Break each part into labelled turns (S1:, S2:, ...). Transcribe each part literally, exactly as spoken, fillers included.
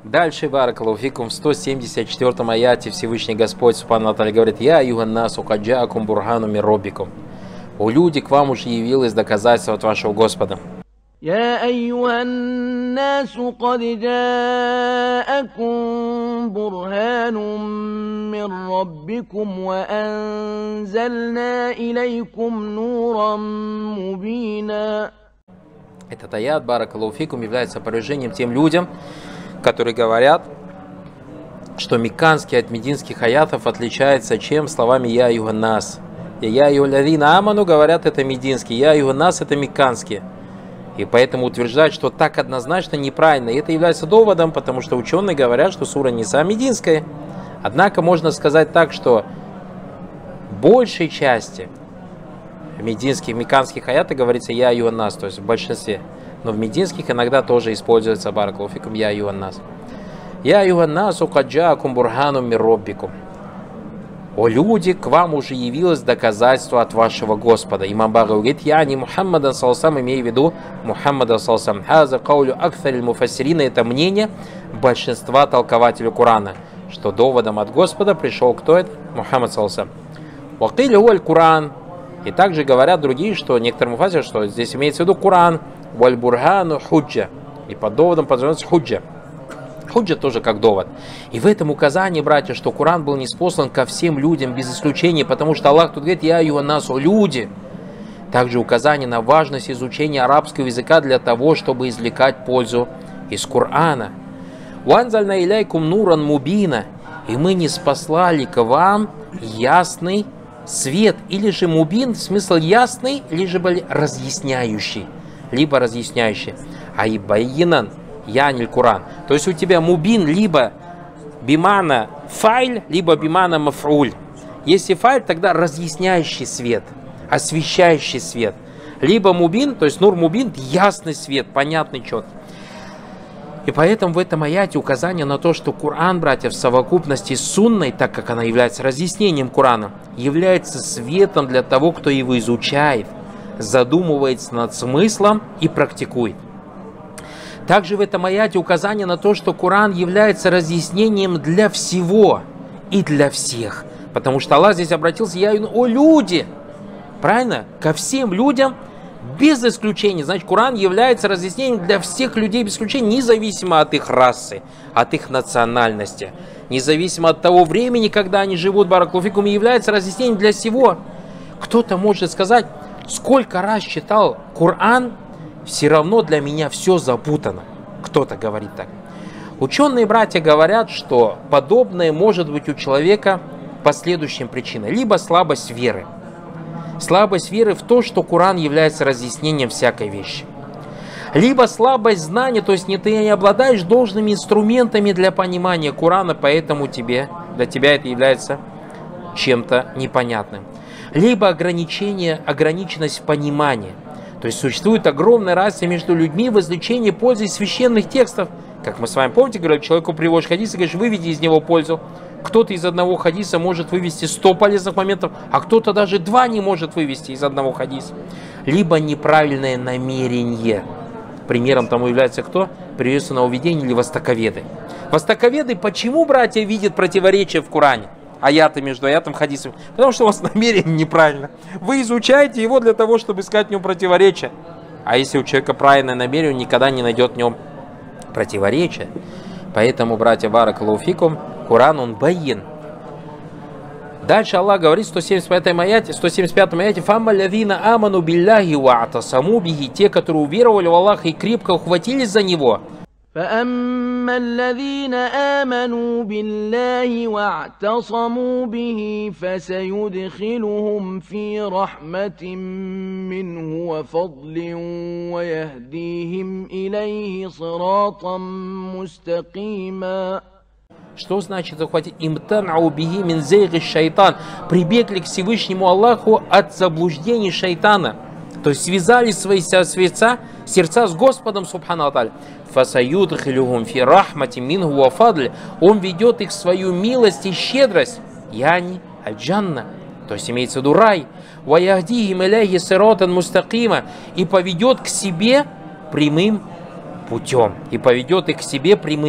S1: Дальше, баракаллаху фикум, в сто семьдесят четвёртом аяте Всевышний Господь Субхану ва Тааля говорит: «Я юганнасу кад джаакум бурхану мир роббикум». О люди, к вам уже явилось доказательство от вашего Господа.
S2: يا أيها الناس قد جاءكم برهان من ربكم وأنزلنا إليكم نورا مبينا.
S1: Этот аят, баракаллаху фикум, является опровержением тем людям, которые говорят, что мекканский от мединских аятов отличается чем словами «Я юганнас». «Я югалявина аману» говорят, это мединский, «Я юганнас» это мекканский. И поэтому утверждать, что так однозначно неправильно. И это является доводом, потому что ученые говорят, что сура Ниса мединская. Однако можно сказать так, что в большей части мединских, мекканских аятов говорится «Я юганнас», то есть в большинстве. Но в мединских иногда тоже используется баракаллаху фикум «Я юганнас». «Я юганнасу кад джаакум бурхану мир роббикум». О люди, к вам уже явилось доказательство от вашего Господа. Имам Багави говорит: «Я не Мухаммада саллаллаху, имею в виду Мухаммада саллаллаху. Хаза каулю акфариль муфассирина» — это мнение большинства толкователей Корана, что доводом от Господа пришел кто это? Мухаммад саллаллаху. «Вакиль уаль Куран». И также говорят другие, что некоторые муфассиры, что здесь имеется в виду Куран. «Валь бурхану худжа». И под доводом подразумевается худжа. Худжа тоже как довод. И в этом указании, братья, что Коран был ниспослан ко всем людям без исключения, потому что Аллах тут говорит: «Я юганнасу», люди. Также указание на важность изучения арабского языка для того, чтобы извлекать пользу из Корана. «Ванзальна иляйкум нуран мубина». И мы не спаслали к вам ясный свет. Или же мубин, смысл ясный, либо разъясняющий. Либо разъясняющий. А и байинан. Яниль Куран. То есть у тебя мубин либо бимана файль, либо бимана мафруль. Если файль, тогда разъясняющий свет, освещающий свет. Либо мубин, то есть нур мубин, ясный свет, понятный, четкий. И поэтому в этом аяте указание на то, что Коран, братья, в совокупности с сунной, так как она является разъяснением Корана, является светом для того, кто его изучает, задумывается над смыслом и практикует. Также в этом аяте указание на то, что Коран является разъяснением для всего и для всех. Потому что Аллах здесь обратился: «Я, о люди!» Правильно? Ко всем людям без исключения. Значит, Коран является разъяснением для всех людей без исключения, независимо от их расы, от их национальности, независимо от того времени, когда они живут, баракаллаху фикум, является разъяснением для всего. Кто-то может сказать: сколько раз читал Коран, все равно для меня все запутано. Кто-то говорит так. Ученые, братья, говорят, что подобное может быть у человека по следующим причинам. Либо слабость веры. Слабость веры в то, что Коран является разъяснением всякой вещи. Либо слабость знания, то есть не ты не обладаешь должными инструментами для понимания Корана, поэтому тебе, для тебя это является чем-то непонятным. Либо ограничение, ограниченность в понимании. То есть существует огромная разница между людьми в извлечении пользы из священных текстов. Как мы с вами помните, говорили, человеку приводишь хадис и говоришь: выведи из него пользу. Кто-то из одного хадиса может вывести сто полезных моментов, а кто-то даже два не может вывести из одного хадиса. Либо неправильное намерение. Примером тому является кто? Приветственное уведение или востоковеды. Востоковеды почему, братья, видят противоречия в Коране? Аяты между аятом и хадисом. Потому что у вас намерение неправильно. Вы изучаете его для того, чтобы искать в нем противоречия. А если у человека правильное намерение, он никогда не найдет в нем противоречия. Поэтому, братья, баракаллаху фикум, Коран, он байин. Дальше Аллах говорит в сто семьдесят пятом аяте, сто семьдесят пятом аяте: «Фамма лавина аману билляхи ва атасаму бихи», те, которые уверовали в Аллаха и крепко ухватились за него.
S2: فأما الذين آمنوا بالله واعتصموا به فسيدخلهم في رحمة منه وفضل ويهديهم إليه صراطا مستقيما.
S1: Что значит захватить? Имтанау бихи мин зейги шайтан. Прибегли к Всевышнему Аллаху от заблуждений шайтана. То есть связали свои сердца, сердца с Господом Субхану Аталь. Фасаюдхилюхум фи рахмати минху ва фадль. Он ведет их в свою милость и щедрость. Яни аль-джанна. То есть имеется в виду рай. Ва яхдихим иляхи сиротан мустакима. И поведет к себе прямым путем. И поведет их к себе прямым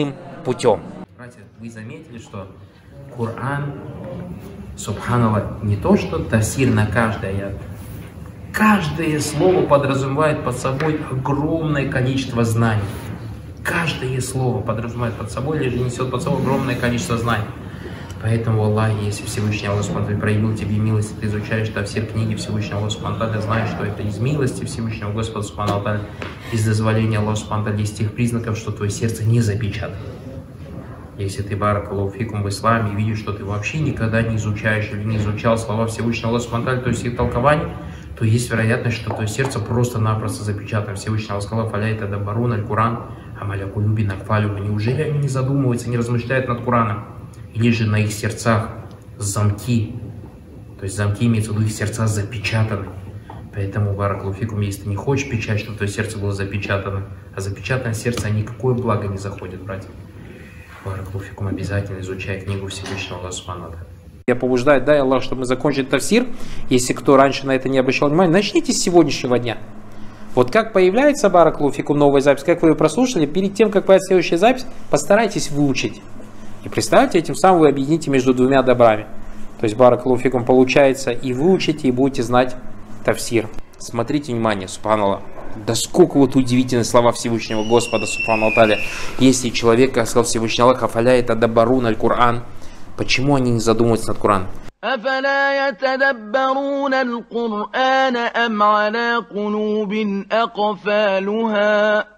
S1: путем. Братья, вы заметили, что Коран, субханаллах, не то что тафсир на каждый аят. Каждое слово подразумевает под собой огромное количество знаний. Каждое слово подразумевает под собой или несет под собой огромное количество знаний. Поэтому, Аллах, если Всевышний Аллах Субхану проявил тебе милость, ты изучаешь тафсир книги Всевышнего Аллаха Субхану, знаешь, что это из милости Всевышнего Господа Субхану, из дозволения Аллаха Субхану, из тех признаков, что твое сердце не запечатано. Если ты, баракаллаху фикум, в исламе, и видишь, что ты вообще никогда не изучаешь или не изучал слова Всевышнего Аллаха Субхану, то есть их толкование, то есть вероятность, что твое сердце просто-напросто запечатано. Всевышний Аллах сказал: «Фаля это дабарун аль-Куран, амаля кулюби накфалюха». Неужели они не задумываются, не размышляют над Кураном? Или же на их сердцах замки, то есть замки имеются в виду, их сердца запечатаны. Поэтому, баракаллаху фикум, если ты не хочешь печать, чтобы твое сердце было запечатано, а запечатанное сердце никакое благо не заходит, братья. Баракаллаху фикум, обязательно изучай книгу Всевышнего Аллаха Субхану. Я побуждаю, дай Аллах, чтобы мы закончили тафсир. Если кто раньше на это не обращал внимания, начните с сегодняшнего дня. Вот как появляется, баракаллаху фикум, новая запись, как вы ее прослушали, перед тем, как появится следующая запись, постарайтесь выучить. И представьте, этим самым вы объедините между двумя добрами. То есть, баракаллаху фикум, получается, и выучите, и будете знать тафсир. Смотрите, внимание, субханаллах. Да сколько вот удивительные слова Всевышнего Господа, субхану тааля. Если человек, как сказал Всевышний Аллах, афаля это дабарун аль-Кур'ан, почему они не задумываются над Кораном?
S2: أفلا يتدبرون القرآن أم على قلوب أقفالها